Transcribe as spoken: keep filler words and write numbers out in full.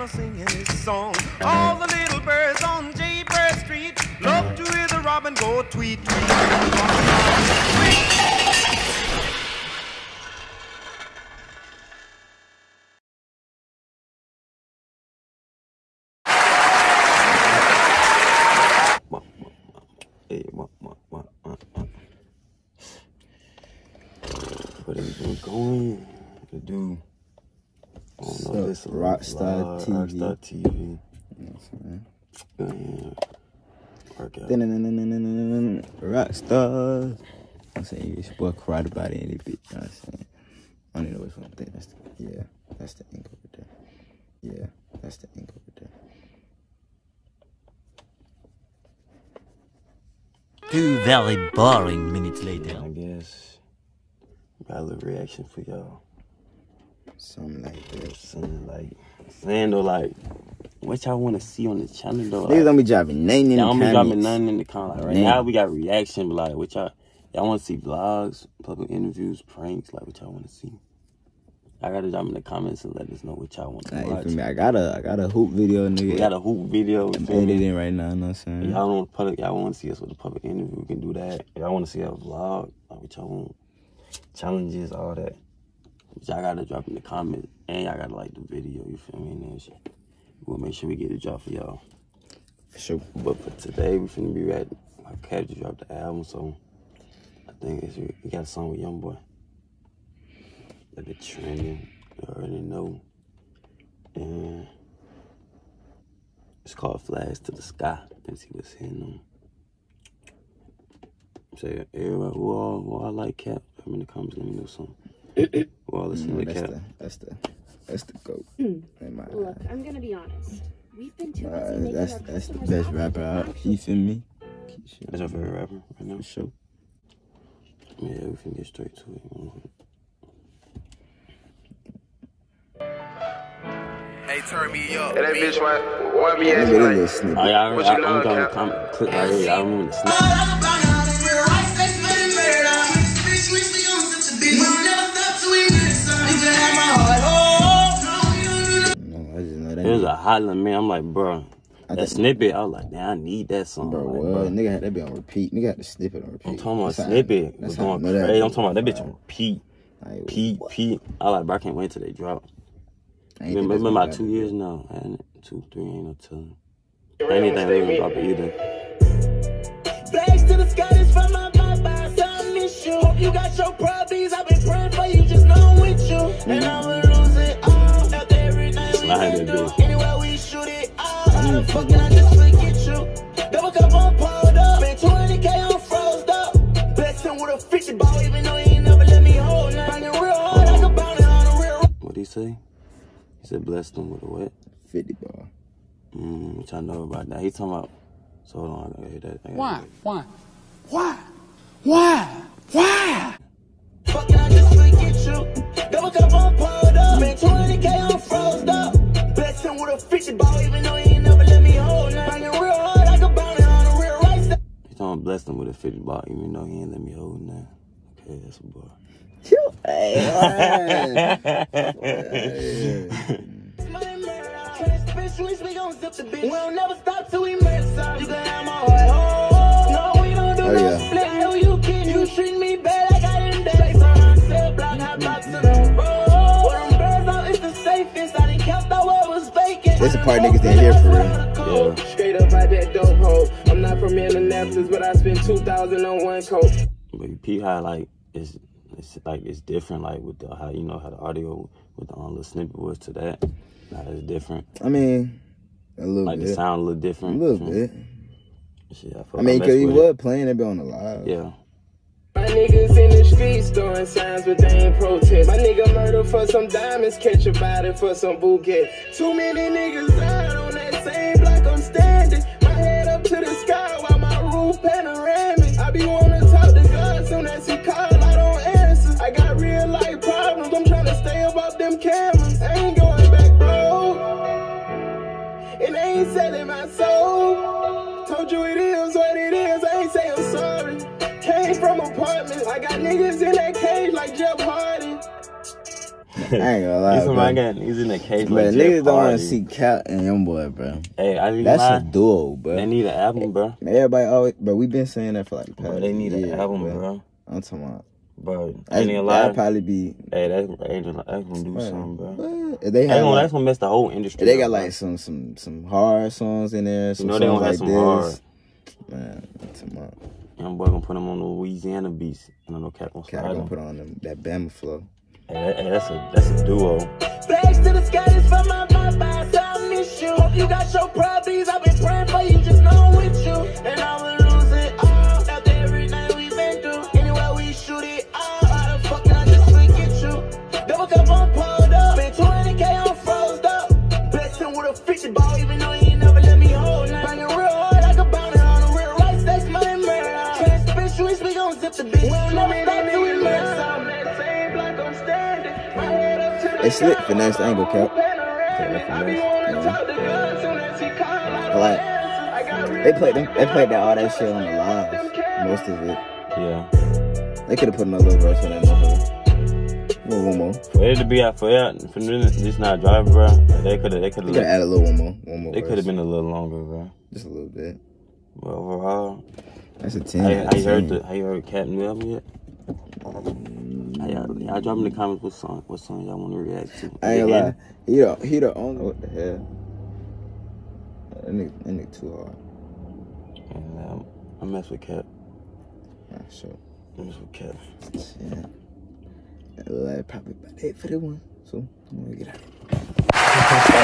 are singing this song. All the little birds on Jaybird Street love to hear the robin go tweet, tweet. Hey, what, what, what, what, what? What have we been going to do? I don't know, this Rockstar T V. Rockstar T V. Yeah. Work out. Rockstar. I'm saying it's boy karate body in it, bitch. You know what I'm saying? I don't even know which one. I think that's the, yeah, that's the ink over there. Yeah, that's the ink over there. Two very boring minutes later. I guess got a little reaction for y'all. Something like that. Something like saying though, like what y'all want to see on the channel though. Niggas like, don't be dropping nothing in the comments. Y'all don't be dropping nothing in the comments. Like, right now we got reaction, but like what y'all y'all want to see vlogs, public interviews, pranks, like what y'all want to see. I gotta drop in the comments and let us know what y'all want to like, watch. Me, I got a I got a hoop video, nigga. We got a hoop video. I'm editing right now, you know what I'm saying? Y'all want public, y'all want to see us with a public interview, we can do that. Y'all want to see a vlog, like what y'all want, challenges, all that. But y'all gotta drop in the comments, and y'all gotta like the video, you feel me? And then shit. We'll make sure we get it dropped for y'all. For sure. But for today, we finna be ready. My Cap just dropped the album, so I think it's, we got a song with Youngboy. That been trending, you already know. And it's called Flash to the Sky. I think he was hitting them. Say, everybody who all, who all like Cap, come in the comments, let me know something. Who all listen no, to that's Cap. the, that's the, that's the goat. Mm. Look, I'm gonna be honest. We've been too busy Uh, making that's our that's the customers best rapper out. happy. You feel me? That's your favorite rapper right now? For sure. Yeah, we can get straight to it. Hey, turn me up. Hey, that bitch want, want me Let at me get a like, little snippet. Oh, yeah, I, What I, you know, I'm going to Cap? comment, click right here. I remember the snap. No, I just know that. It was a hot little man. I'm like, bro, I that think- snippet, I was like, damn, I need that song. Bro, like, what? bro. Nigga had that be on repeat. Nigga had the snippet on repeat. I'm talking about That's how- snippet. That's was how I going know that crazy. I'm was talking about that bitch fire. on repeat. Like, Pete, Pete. I like, bro, I can't wait till they drop. I ain't Been, think been that's about gonna two happen. years now. And two, three, ain't no telling. Anything they gonna drop it either. Flags to the sky, this from my vibe, I miss you. Hope you got your problems, I've been praying for you, just know I'm with you. And I will lose it all after every night we Slide been that through. bitch. Anywhere we shoot it all, how the fuck can I just forget you? Double cup on pulled up, spent twenty K on froze up. Blessing with a fifty ball, even though he ain't never let me hold now. Banging real hard, I can bounce it on the real. What'd he say? He said, bless them with a what? fifty ball. Mm, which I know about that. He talking about, so hold on, I gotta hear that. I gotta Why? hear that. Why? Why? Why? Why? Fuck can I just forget you? Double cup on pulled up, spent twenty K on froze up. Blessing with a fifty ball, even though he ain't never let me hold now. Banging real hard, I can bounce it on the real right side. He talking about bless them with a fifty ball, even though he ain't let me hold now. Okay, that's a bar. Hey, We'll never stop till we mess up. You can have my heart. No, we don't do Oh, no yeah. split. No, you can. You treat me bad like I didn't dance. So I said, block, hot box to the road. When them birds out, it's the safest. I didn't count out what was vacant. This the part niggas didn't hear for real. Yeah. straight up out that dope hole. I'm not from Indianapolis, but I spent two thousand on one coat. But you peep how, like, it's, it's like, it's different, like, with the, how, you know, how the audio with the um, little snippet was to that. Now it's different. I mean, a little Like, bit. the sound a little A different. little Shit, bit. Shit, I, I mean, because he was playing that bit on the live. Yeah. My niggas in the streets throwing signs, but they ain't protest. My nigga murder for some diamonds, catch a body for some bouquet. Too many niggas died on that same block I'm standing. My head up to the sky while my roof panoramic. I be wanna talk to God soon as he call, I don't answer. I got real life problems, I'm trying to stay above them cameras. I ain't going back, bro. And I ain't selling my soul. Told you it is what it is, I ain't say I'm sorry. Came from apartments, I got niggas in that cage like Jeff Hardy. ain't gonna lie, He's bro. somebody got, he's in the case. But Like niggas don't want Party. to see Cap and Youngboy, bro. Hey, I That's lie. a duo, bro. They need an album, bro. Everybody always, but we been saying that for like the past Bro, they need year, an album, bro. bro. I'm talking about. Bro, That's, ain't a lie. that'd probably be. Hey, that's, that's gonna do Man, something, bro. what? If they That's had gonna, like, that's gonna mess the whole industry. if they up, got bro. like some some some hard songs in there, some You know they songs gonna like have some this. hard. Man, I'm talking about. Young boy gonna put them on the Louisiana beats, and I know Cap gonna Cap slide gonna them. put on them, that Bama flow. Hey, that, hey, that's a that's a duo. Flags to the sky is for my Popeyes, I miss you. Hope you got your problems, I've been praying for you, just know I'm with you. And I will lose it all, after every night we've been through. Anywhere we shoot it all, how the fuck can I just forget you? Double cup on pulled up, spent twenty K on froze up. Blessing with a fifty ball, even though you ain't never let me hold now. Bang it real hard like a bounty on the real right, that's my murder. Transmission, we gon' zip the bitch, we don't never stop till we murder. They slick finesse the angle, Cap. Like they played them, they played that all that shit on the live, most of it. Yeah. They could have put another little verse on that motherfucker. A little one more. For it to be out for that, for this not driving, bro. They could have, they could They could have have, added a little one more, one more. they verse. could have been a little longer, bro. Just a little bit. But overall, That's a ten. how, out how of you heard ten. the, how you heard Cat new album yet? How y'all, y'all drop in the comments what song, what song y'all want to react to. I ain't Yeah. lie. He the he the only. What the hell? That nigga, that nigga too hard. And um, I mess with Cat. Nah, sure. I mess with Cat. Yeah. Like, probably about eight for the one. So I'm gonna get out.